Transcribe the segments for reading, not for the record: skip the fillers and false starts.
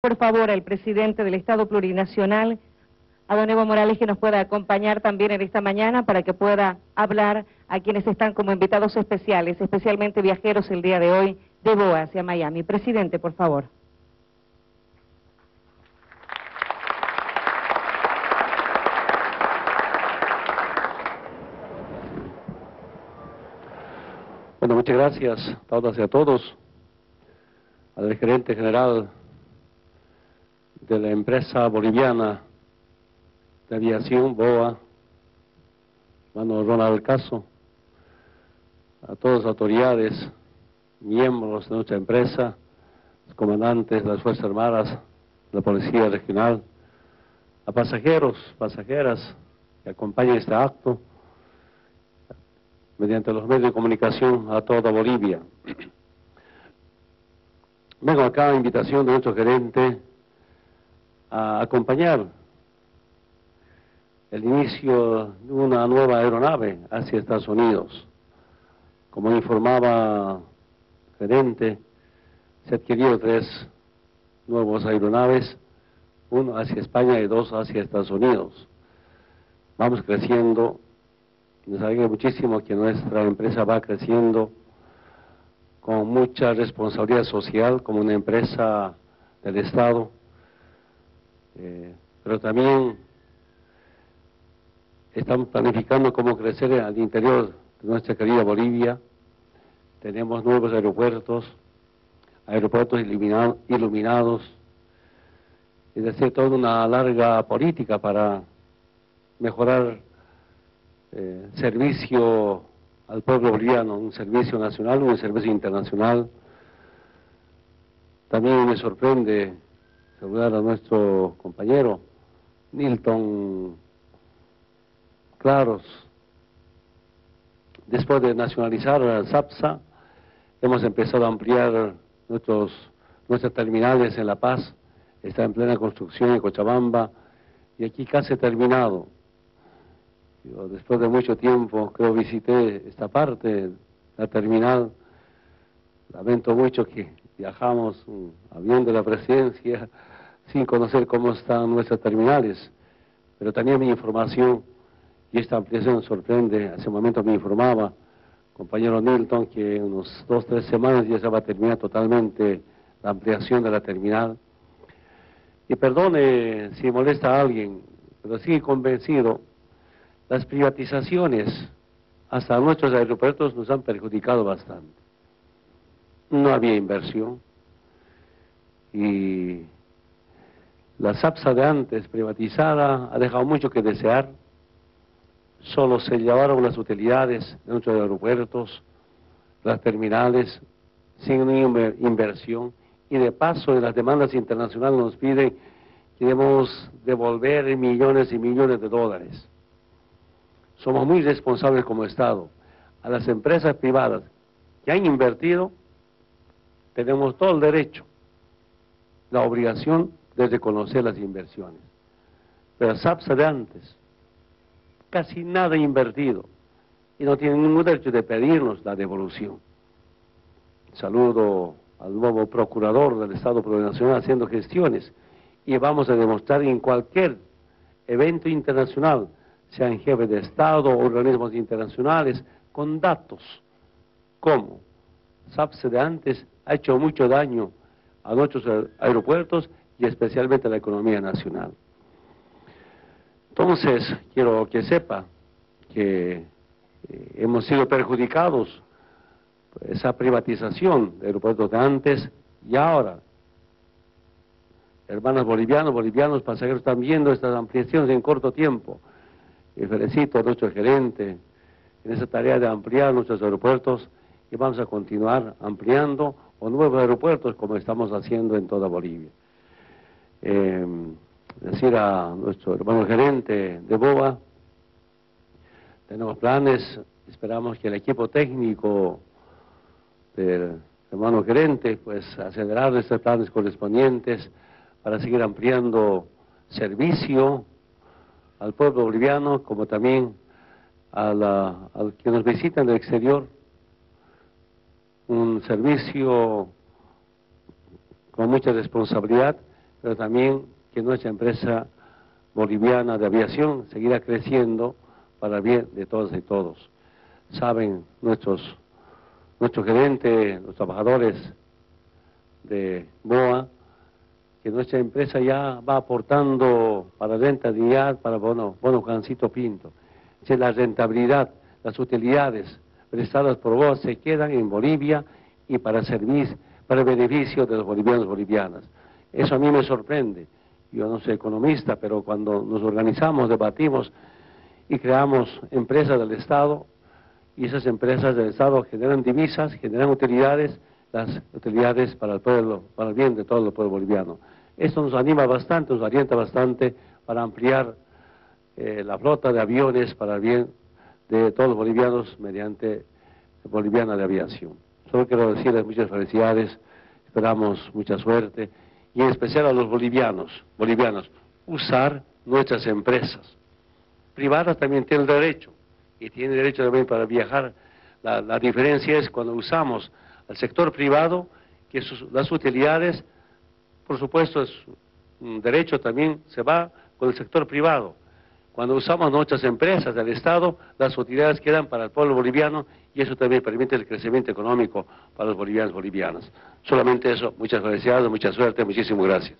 por favor al presidente del Estado Plurinacional, a don Evo Morales, que nos pueda acompañar también en esta mañana para que pueda hablar a quienes están como invitados especiales, especialmente viajeros el día de hoy de BOA hacia Miami. Presidente, por favor. Bueno, muchas gracias a todas y a todos, al gerente general de la empresa boliviana de aviación, BOA, hermano Ronald Caso, a todas las autoridades, miembros de nuestra empresa, los comandantes de las Fuerzas Armadas, la Policía Regional, a pasajeros, pasajeras que acompañan este acto, mediante los medios de comunicación a toda Bolivia. Vengo acá a invitación de nuestro gerente a acompañar el inicio de una nueva aeronave hacia Estados Unidos. Como informaba el gerente, se adquirieron 3 nuevas aeronaves, 1 hacia España y 2 hacia Estados Unidos. Vamos creciendo. Nos alegra muchísimo que nuestra empresa va creciendo con mucha responsabilidad social como una empresa del Estado, pero también estamos planificando cómo crecer al interior de nuestra querida Bolivia. Tenemos nuevos aeropuertos iluminados, es decir, toda una larga política para mejorar servicio al pueblo boliviano, un servicio nacional, un servicio internacional. También me sorprende saludar a nuestro compañero Nilton Claros. Después de nacionalizar a SAPSA, hemos empezado a ampliar nuestras terminales en La Paz, está en plena construcción en Cochabamba, y aquí casi terminado. Después de mucho tiempo, creo, visité esta parte, la terminal. Lamento mucho que viajamos un avión de la presidencia sin conocer cómo están nuestras terminales, pero tenía mi información y esta ampliación sorprende. Hace un momento me informaba, compañero Nilton, que en unos 2 o 3 semanas ya se va a terminar totalmente la ampliación de la terminal. Y perdone si molesta a alguien, pero sí convencido. Las privatizaciones hasta nuestros aeropuertos nos han perjudicado bastante. No había inversión y la SAPSA de antes privatizada ha dejado mucho que desear. Solo se llevaron las utilidades de nuestros aeropuertos, las terminales, sin ninguna inversión, y de paso en las demandas internacionales nos piden que debemos devolver millones y millones de dólares. Somos muy responsables como Estado. A las empresas privadas que han invertido, tenemos todo el derecho, la obligación de reconocer las inversiones. Pero SAPSA de antes, casi nada invertido, y no tienen ningún derecho de pedirnos la devolución. Saludo al nuevo procurador del Estado Plurinacional haciendo gestiones, y vamos a demostrar en cualquier evento internacional, sean jefes de Estado o organismos internacionales, con datos, como SAPSA de antes ha hecho mucho daño a nuestros aeropuertos y especialmente a la economía nacional. Entonces, quiero que sepa que hemos sido perjudicados por esa privatización de aeropuertos de antes y ahora. Hermanos bolivianos, pasajeros, están viendo estas ampliaciones en corto tiempo. Y felicito a nuestro gerente en esa tarea de ampliar nuestros aeropuertos, y vamos a continuar ampliando o nuevos aeropuertos como estamos haciendo en toda Bolivia. Decir a nuestro hermano gerente de BOA, tenemos planes, esperamos que el equipo técnico del hermano gerente pues acelerar estos planes correspondientes para seguir ampliando servicio al pueblo boliviano, como también a que nos visitan del exterior, un servicio con mucha responsabilidad pero también que nuestra empresa boliviana de aviación seguirá creciendo para el bien de todas y todos. Saben nuestros gerentes, los trabajadores de BOA, que nuestra empresa ya va aportando para renta dignidad, para bono Juancito Pinto. La rentabilidad, las utilidades prestadas por BOA se quedan en Bolivia y para el beneficio de los bolivianos y bolivianas. Eso a mí me sorprende. Yo no soy economista, pero cuando nos organizamos, debatimos y creamos empresas del Estado, y esas empresas del Estado generan divisas, generan utilidades, las utilidades para el pueblo, para el bien de todo el pueblo boliviano. Esto nos anima bastante, nos alienta bastante para ampliar la flota de aviones para el bien de todos los bolivianos mediante Boliviana de Aviación. Solo quiero decirles muchas felicidades, esperamos mucha suerte, y en especial a los bolivianos, usar nuestras empresas. Privadas también tienen derecho, y tienen derecho también para viajar. La diferencia es cuando usamos al sector privado, que las utilidades, por supuesto, es un derecho también, se va con el sector privado. Cuando usamos nuestras empresas del Estado, las utilidades quedan para el pueblo boliviano, y eso también permite el crecimiento económico para los bolivianos y bolivianas. Solamente eso, muchas felicidades, mucha suerte, muchísimas gracias.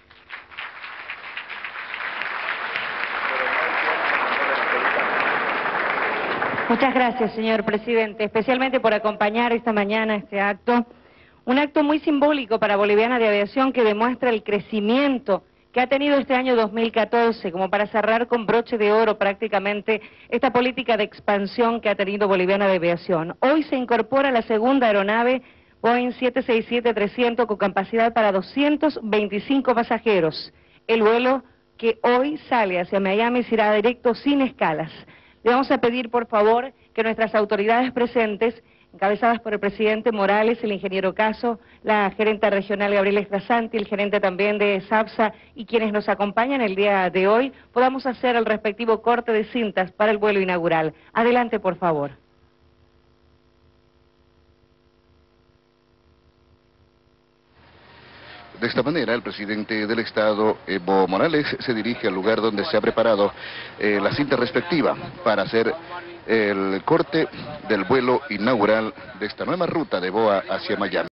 Muchas gracias, señor presidente, especialmente por acompañar esta mañana este acto. Un acto muy simbólico para Boliviana de Aviación que demuestra el crecimiento que ha tenido este año 2014, como para cerrar con broche de oro prácticamente esta política de expansión que ha tenido Boliviana de Aviación. Hoy se incorpora la segunda aeronave Boeing 767-300 con capacidad para 225 pasajeros. El vuelo que hoy sale hacia Miami será directo sin escalas. Le vamos a pedir, por favor, que nuestras autoridades presentes, encabezadas por el presidente Morales, el ingeniero Caso, la gerente regional Gabriela Estrasanti, el gerente también de SAPSA y quienes nos acompañan el día de hoy, podamos hacer el respectivo corte de cintas para el vuelo inaugural. Adelante, por favor. De esta manera, el presidente del Estado, Evo Morales, se dirige al lugar donde se ha preparado la cinta respectiva para hacer el corte del vuelo inaugural de esta nueva ruta de BOA hacia Miami.